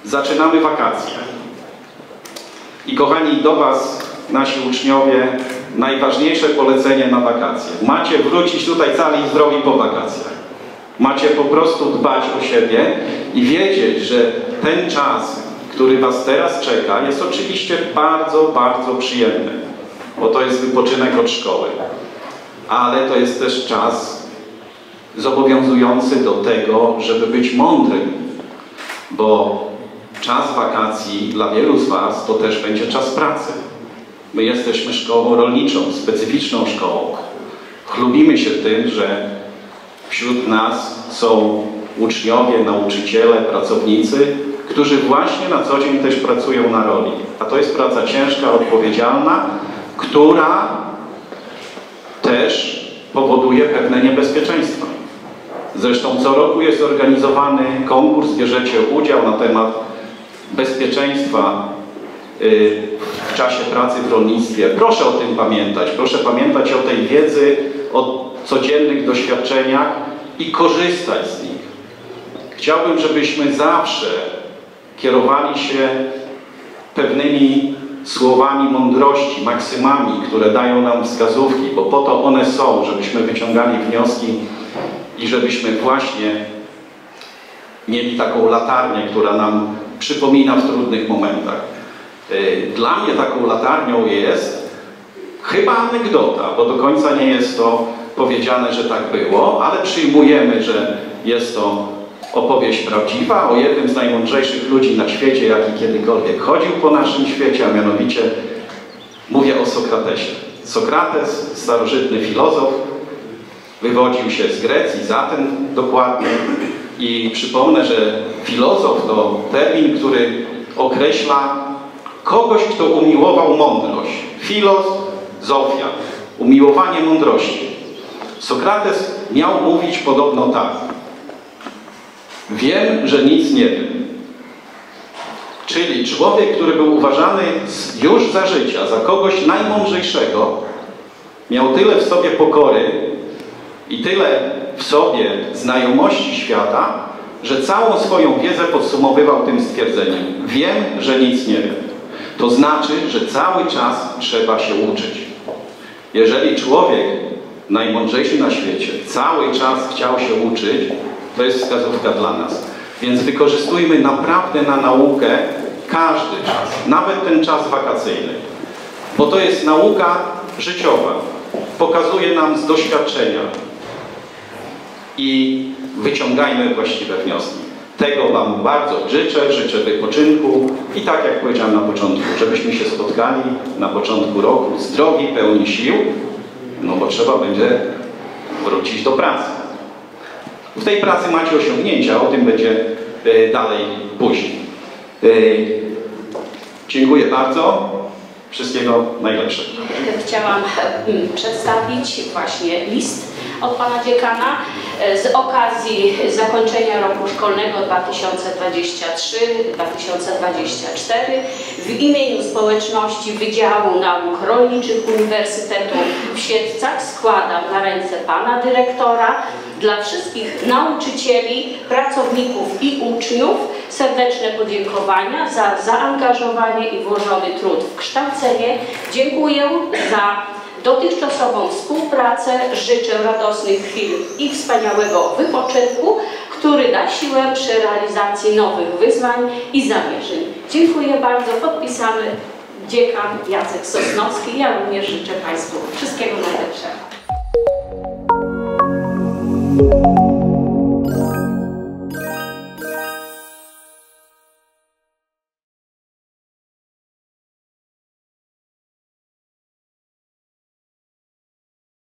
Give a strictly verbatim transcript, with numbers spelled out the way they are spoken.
zaczynamy wakacje. I kochani, do Was, nasi uczniowie, najważniejsze polecenie na wakacje. Macie wrócić tutaj cali i zdrowi po wakacjach. Macie po prostu dbać o siebie i wiedzieć, że ten czas, który Was teraz czeka, jest oczywiście bardzo, bardzo przyjemny, bo to jest wypoczynek od szkoły. Ale to jest też czas zobowiązujący do tego, żeby być mądrym, bo czas wakacji dla wielu z Was to też będzie czas pracy. My jesteśmy szkołą rolniczą, specyficzną szkołą. Chlubimy się tym, że wśród nas są uczniowie, nauczyciele, pracownicy, którzy właśnie na co dzień też pracują na roli. A to jest praca ciężka, odpowiedzialna, która też powoduje pewne niebezpieczeństwa. Zresztą co roku jest organizowany konkurs, bierzecie udział na temat bezpieczeństwa w czasie pracy w rolnictwie. Proszę o tym pamiętać. Proszę pamiętać o tej wiedzy, o codziennych doświadczeniach i korzystać z nich. Chciałbym, żebyśmy zawsze kierowali się pewnymi słowami mądrości, maksymami, które dają nam wskazówki, bo po to one są, żebyśmy wyciągali wnioski i żebyśmy właśnie mieli taką latarnię, która nam przypomina w trudnych momentach. Dla mnie taką latarnią jest chyba anegdota, bo do końca nie jest to powiedziane, że tak było, ale przyjmujemy, że jest to opowieść prawdziwa o jednym z najmądrzejszych ludzi na świecie, jaki kiedykolwiek chodził po naszym świecie, a mianowicie mówię o Sokratesie. Sokrates, starożytny filozof, wywodził się z Grecji, z Aten dokładnie, i przypomnę, że filozof to termin, który określa kogoś, kto umiłował mądrość. Filozofia, umiłowanie mądrości. Sokrates miał mówić podobno tak: wiem, że nic nie wiem. Czyli człowiek, który był uważany już za życia za kogoś najmądrzejszego, miał tyle w sobie pokory i tyle w sobie znajomości świata, że całą swoją wiedzę podsumowywał tym stwierdzeniem: wiem, że nic nie wiem. To znaczy, że cały czas trzeba się uczyć. Jeżeli człowiek najmądrzejszy na świecie cały czas chciał się uczyć, to jest wskazówka dla nas. Więc wykorzystujmy naprawdę na naukę każdy czas, nawet ten czas wakacyjny. Bo to jest nauka życiowa. Pokazuje nam z doświadczenia. I wyciągajmy właściwe wnioski. Tego Wam bardzo życzę, życzę wypoczynku i tak jak powiedziałem na początku, żebyśmy się spotkali na początku roku zdrowi, pełni sił, no bo trzeba będzie wrócić do pracy. W tej pracy macie osiągnięcia, o tym będzie dalej później. Dziękuję bardzo. Wszystkiego najlepszego. Chciałam przedstawić właśnie list od Pana Dziekana z okazji zakończenia roku szkolnego dwa tysiące dwudziestego trzeciego dwa tysiące dwudziestego czwartego w imieniu społeczności Wydziału Nauk Rolniczych Uniwersytetu w Siedlcach składam na ręce Pana Dyrektora dla wszystkich nauczycieli, pracowników i uczniów serdeczne podziękowania za zaangażowanie i włożony trud w kształcenie. Dziękuję za dotychczasową współpracę, życzę radosnych chwil i wspaniałego wypoczynku, który da siłę przy realizacji nowych wyzwań i zamierzeń. Dziękuję bardzo. Podpisany dziekan Jacek Sosnowski. Ja również życzę Państwu wszystkiego najlepszego.